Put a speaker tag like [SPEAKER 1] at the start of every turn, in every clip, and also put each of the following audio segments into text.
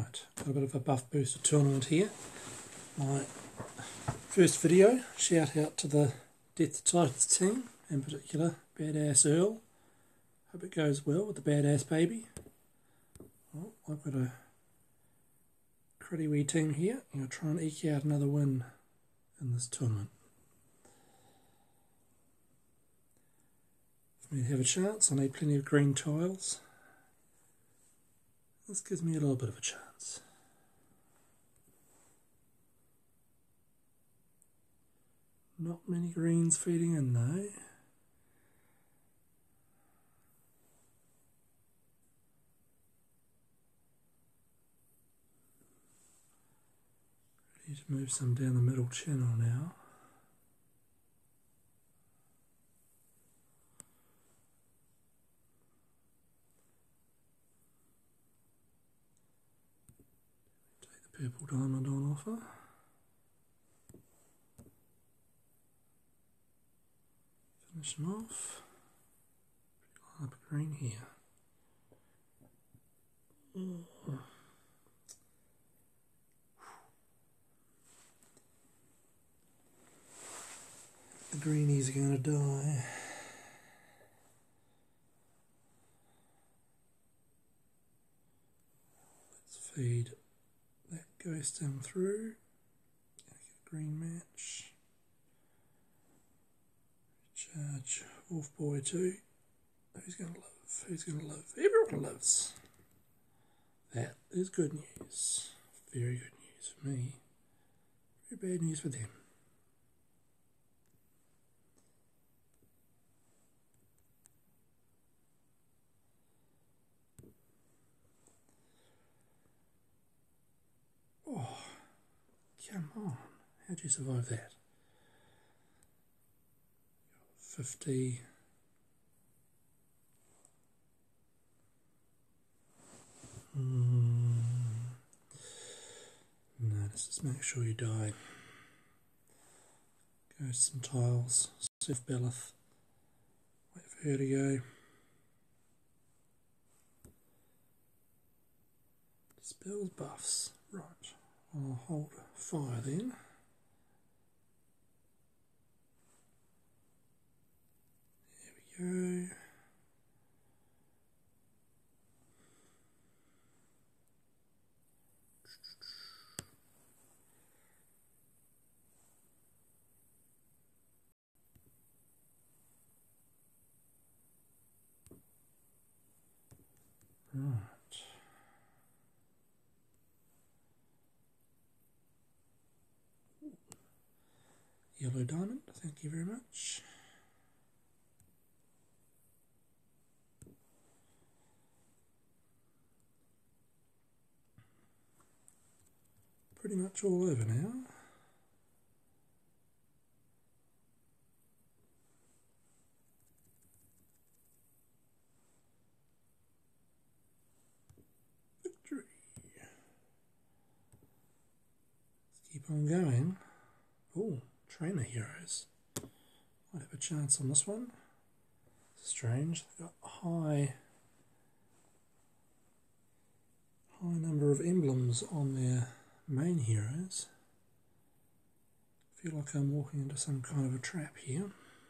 [SPEAKER 1] Right, got a bit of a buff booster tournament here. My first video, shout out to the Death of Titans team, in particular Badass Earl. Hope it goes well with the Badass baby. Well, I've got a pretty wee team here. I'm going to try and eke out another win in this tournament. For me to have a chance, I need plenty of green tiles. This gives me a little bit of a chance. Not many greens feeding in though. Ready to move some down the middle channel now. Purple diamond on offer. Finish them off. Line up a green here. The greenies are going to die. Let's feed that ghost in through. Get a green match. Charge Wolf Boy 2. Who's going to live? Who's going to live? Everyone lives. That is good news. Very good news for me. Very bad news for them. Oh, come on. How'd you survive that? 50. No, let's just make sure you die. Go some tiles. Sif Belith. Wait for her to go. Dispels buffs. Right. I'll hold fire then. There we go. Right. Yellow diamond, thank you very much. Pretty much all over now. Victory. Let's keep on going. Oh. Trainer heroes. Might have a chance on this one. Strange. They've got high number of emblems on their main heroes. I feel like I'm walking into some kind of a trap here.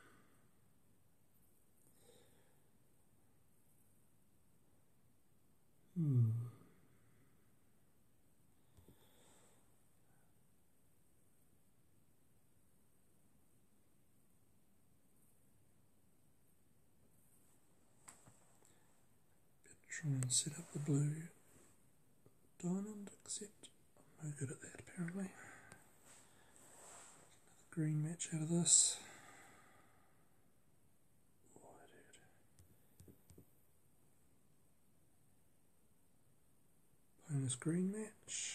[SPEAKER 1] Try and set up the blue diamond, except I'm no good at that apparently. Another green match out of this. Oh, bonus green match.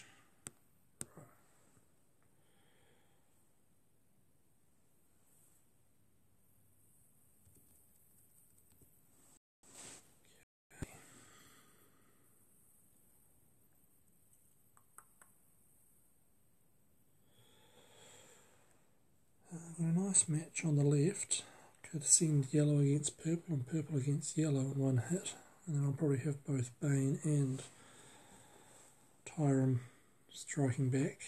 [SPEAKER 1] Got a nice match on the left. Could send yellow against purple and purple against yellow in one hit, and then I'll probably have both Bane and Tyrum striking back.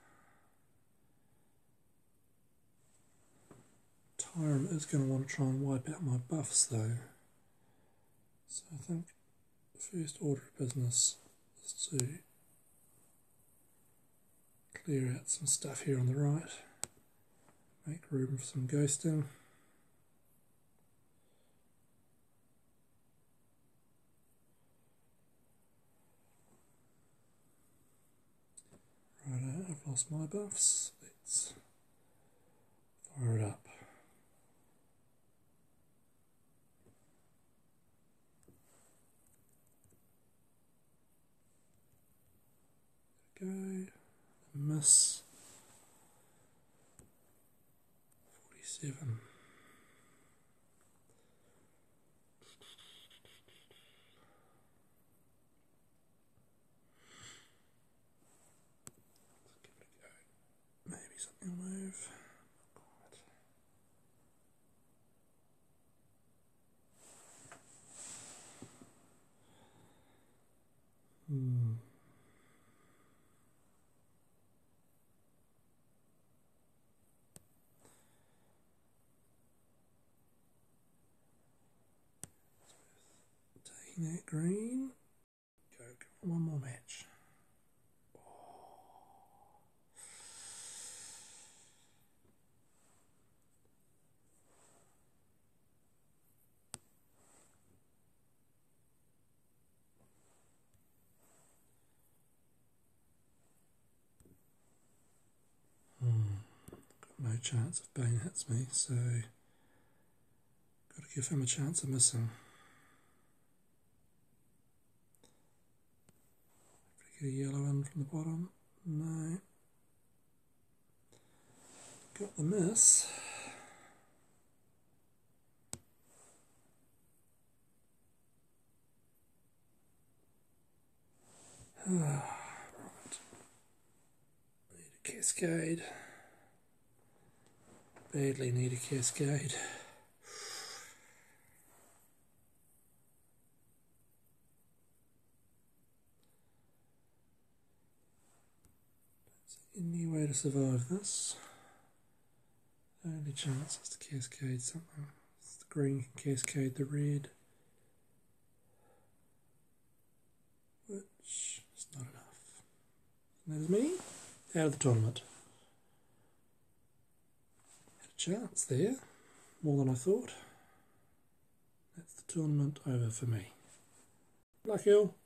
[SPEAKER 1] Tyrum is going to want to try and wipe out my buffs though. So I think the first order of business is to clear out some stuff here on the right. Make room for some ghosting. Righto, I've lost my buffs. Let's fire it up. Go. Miss. 47. Maybe something will move. Taking that green. Go, come on, one more match. Got no chance if Bane hits me, so got to give him a chance of missing. Get a yellow in from the bottom. No. Got the miss. Right. Need a cascade. Badly need a cascade. Any way to survive this? The only chance is to cascade something. The green can cascade the red, which is not enough. And that is me out of the tournament. Had a chance there, more than I thought. That's the tournament over for me. Luck, y'all.